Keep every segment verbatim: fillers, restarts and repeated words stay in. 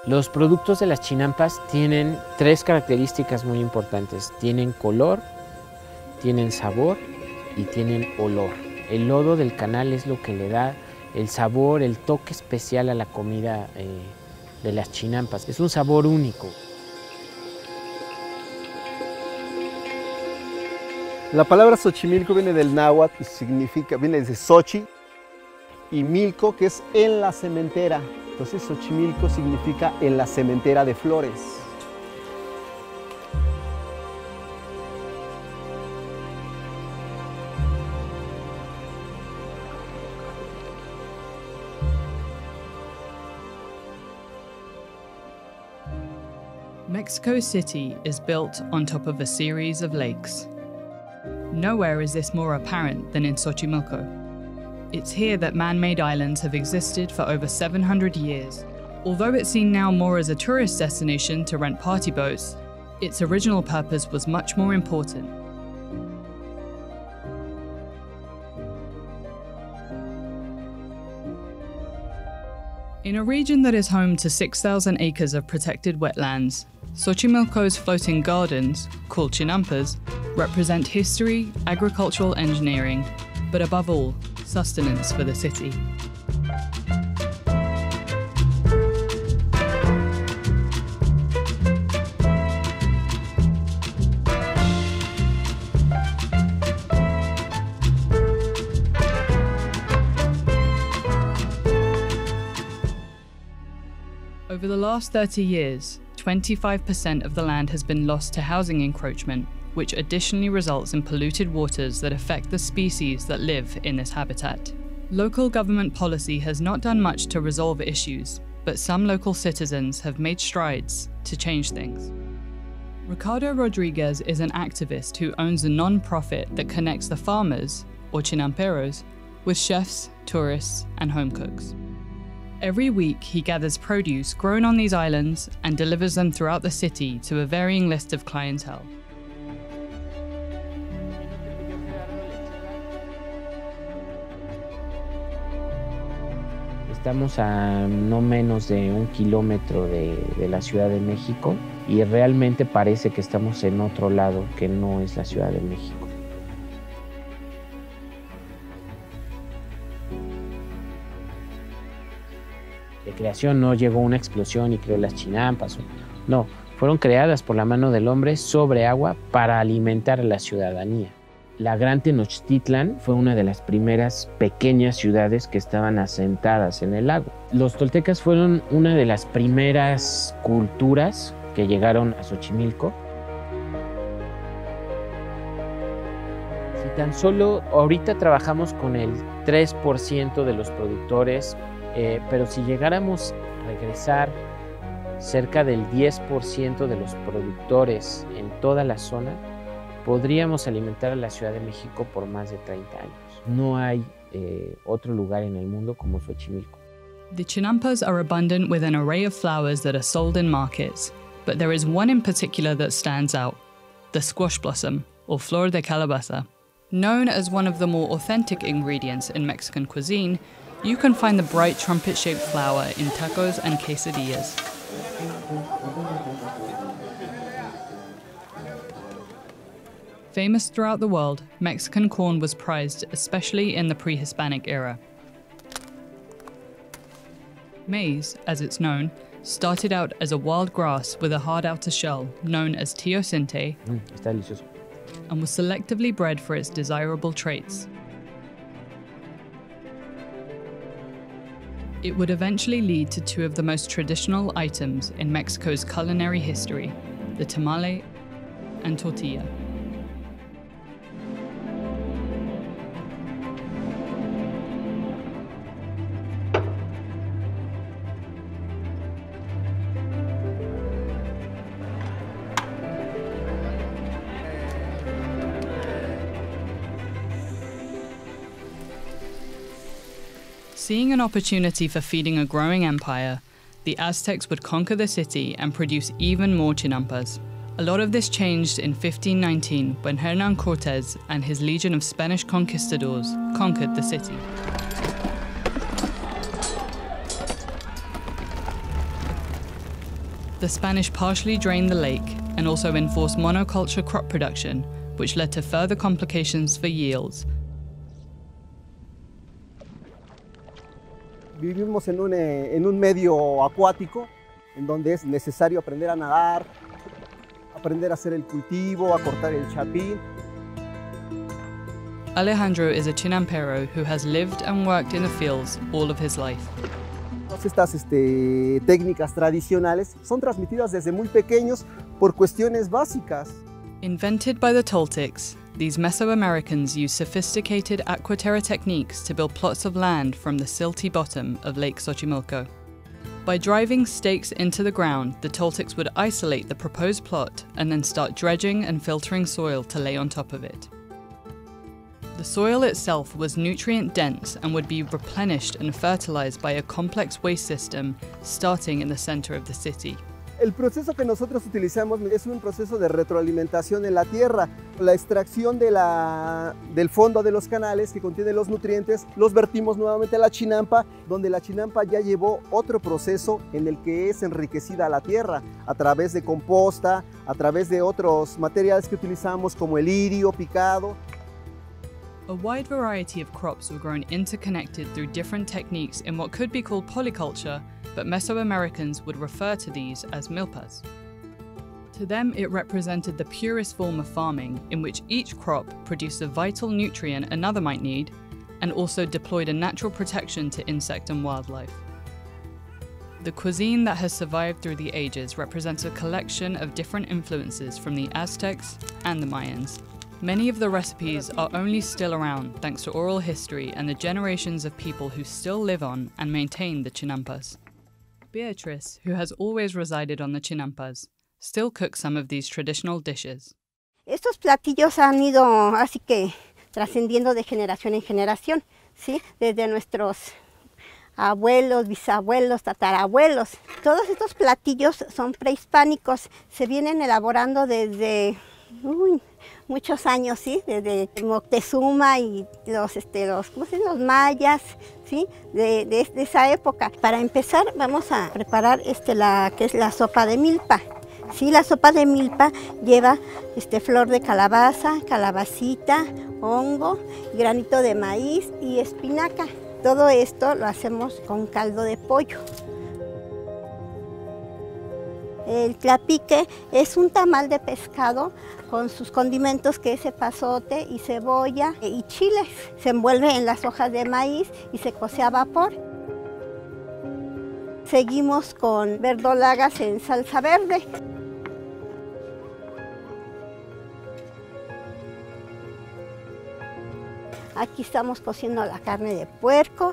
Los productos de las chinampas tienen tres características muy importantes. Tienen color, tienen sabor y tienen olor. El lodo del canal es lo que le da el sabor, el toque especial a la comida eh, de las chinampas. Es un sabor único. La palabra Xochimilco viene del náhuatl, significa, viene de Xochi, y milco, que es en la cementera. Entonces Xochimilco significa en la cementera de flores. Mexico City is built on top of a series of lakes. Nowhere is this more apparent than in Xochimilco. It's here that man-made islands have existed for over seven hundred years. Although it's seen now more as a tourist destination to rent party boats, its original purpose was much more important. In a region that is home to six thousand acres of protected wetlands, Xochimilco's floating gardens, called chinampas, represent history, agricultural engineering, but above all, sustenance for the city. Over the last thirty years, twenty-five percent of the land has been lost to housing encroachment, which additionally results in polluted waters that affect the species that live in this habitat. Local government policy has not done much to resolve issues, but some local citizens have made strides to change things. Ricardo Rodriguez is an activist who owns a non-profit that connects the farmers, or chinamperos, with chefs, tourists, and home cooks. Every week, he gathers produce grown on these islands and delivers them throughout the city to a varying list of clientele. Estamos a no menos de un kilómetro de, de la Ciudad de México y realmente parece que estamos en otro lado que no es la Ciudad de México. De creación no llegó una explosión y creó las chinampas. No, fueron creadas por la mano del hombre sobre agua para alimentar a la ciudadanía. La Gran Tenochtitlan fue una de las primeras pequeñas ciudades que estaban asentadas en el lago. Los toltecas fueron una de las primeras culturas que llegaron a Xochimilco. Si tan solo ahorita trabajamos con el tres por ciento de los productores, eh, pero si llegáramos a regresar cerca del diez por ciento de los productores en toda la zona, podríamos alimentar a la Ciudad de México por más de treinta años. No hay eh, otro lugar en el mundo como Xochimilco. The chinampas are abundant with an array of flowers that are sold in markets, but there is one in particular that stands out, the squash blossom, or flor de calabaza. Known as one of the more authentic ingredients in Mexican cuisine, you can find the bright trumpet-shaped flower in tacos and quesadillas. Famous throughout the world, Mexican corn was prized, especially in the pre-Hispanic era. Maize, as it's known, started out as a wild grass with a hard outer shell, known as teosinte, Mm, está delicioso. and was selectively bred for its desirable traits. It would eventually lead to two of the most traditional items in Mexico's culinary history, the tamale and tortilla. Seeing an opportunity for feeding a growing empire, the Aztecs would conquer the city and produce even more chinampas. A lot of this changed in fifteen nineteen when Hernán Cortés and his legion of Spanish conquistadors conquered the city. The Spanish partially drained the lake and also enforced monoculture crop production, which led to further complications for yields. Vivimos en un, eh, en un medio acuático, en donde es necesario aprender a nadar, aprender a hacer el cultivo, a cortar el chapín. Alejandro is a Chinampero who has lived and worked in the fields all of his life. Todas estas este, técnicas tradicionales son transmitidas desde muy pequeños por cuestiones básicas. Invented by the Toltecs, these Mesoamericans use sophisticated aquaterra techniques to build plots of land from the silty bottom of Lake Xochimilco. By driving stakes into the ground, the Toltecs would isolate the proposed plot and then start dredging and filtering soil to lay on top of it. The soil itself was nutrient-dense and would be replenished and fertilized by a complex waste system starting in the center of the city. El proceso que nosotros utilizamos es un proceso de retroalimentación en la tierra. La extracción de la, del fondo de los canales que contiene los nutrientes, los vertimos nuevamente a la chinampa, donde la chinampa ya llevó otro proceso en el que es enriquecida la tierra a través de composta, a través de otros materiales que utilizamos como el lirio picado. A wide variety of crops were grown interconnected through different techniques in what could be called polyculture, but Mesoamericans would refer to these as milpas. To them, it represented the purest form of farming, in which each crop produced a vital nutrient another might need, and also deployed a natural protection to insect and wildlife. The cuisine that has survived through the ages represents a collection of different influences from the Aztecs and the Mayans. Many of the recipes are only still around thanks to oral history and the generations of people who still live on and maintain the chinampas. Beatriz, who has always resided on the chinampas, still cooks some of these traditional dishes. Estos platillos han ido así que trascendiendo de generación en generación, ¿sí? Desde nuestros abuelos, bisabuelos, tatarabuelos. Todos estos platillos son prehispánicos, se vienen elaborando desde uy, muchos años, ¿sí? Desde Moctezuma y los, este, los, ¿cómo se dice? Los mayas, ¿sí? De, de, de esa época. Para empezar vamos a preparar este, la, que es la sopa de milpa. Sí, la sopa de milpa lleva este, flor de calabaza, calabacita, hongo, granito de maíz y espinaca. Todo esto lo hacemos con caldo de pollo. El tlapique es un tamal de pescado con sus condimentos, que es epazote y cebolla y chiles. Se envuelve en las hojas de maíz y se cose a vapor. Seguimos con verdolagas en salsa verde. Aquí estamos cociendo la carne de puerco.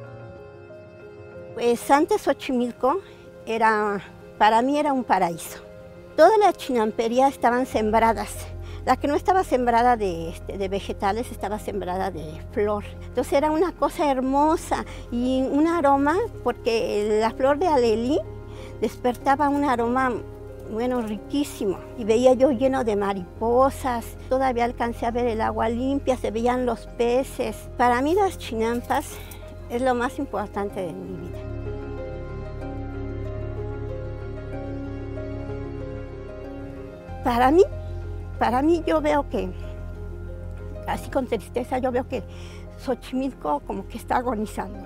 Pues antes Xochimilco era, para mí era un paraíso. Todas las chinamperías estaban sembradas. La que no estaba sembrada de, este, de vegetales estaba sembrada de flor. Entonces era una cosa hermosa y un aroma, porque la flor de alelí despertaba un aroma, bueno, riquísimo. Y veía yo lleno de mariposas, todavía alcancé a ver el agua limpia, se veían los peces. Para mí las chinampas es lo más importante de mi vida. Para mí, para mí yo veo que, así con tristeza, yo veo que Xochimilco como que está agonizando.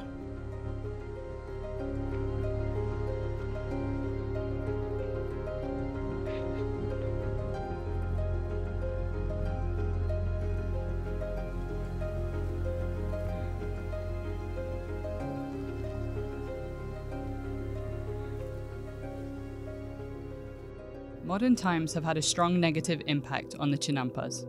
Modern times have had a strong negative impact on the chinampas.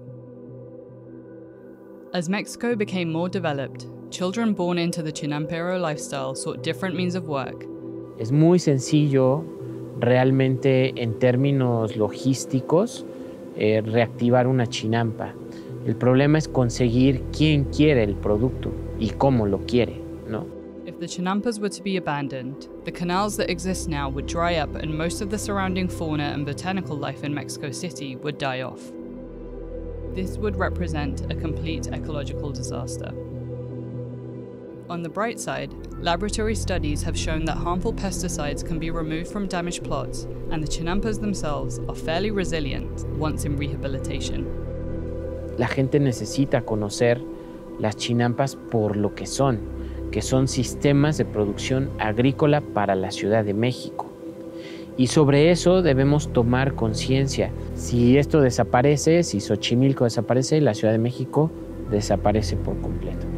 As Mexico became more developed, children born into the chinampero lifestyle sought different means of work. Es muy sencillo realmente en términos logísticos eh, reactivar una chinampa. El problema es conseguir quién quiere el producto y cómo lo quiere, ¿no? If the chinampas were to be abandoned, the canals that exist now would dry up and most of the surrounding fauna and botanical life in Mexico City would die off. This would represent a complete ecological disaster. On the bright side, Laboratory studies have shown that harmful pesticides can be removed from damaged plots, and the chinampas themselves are fairly resilient once in rehabilitation. La gente necesita conocer las chinampas por lo que son, que son sistemas de producción agrícola para la Ciudad de México. Y sobre eso debemos tomar conciencia. Si esto desaparece, si Xochimilco desaparece, la Ciudad de México desaparece por completo.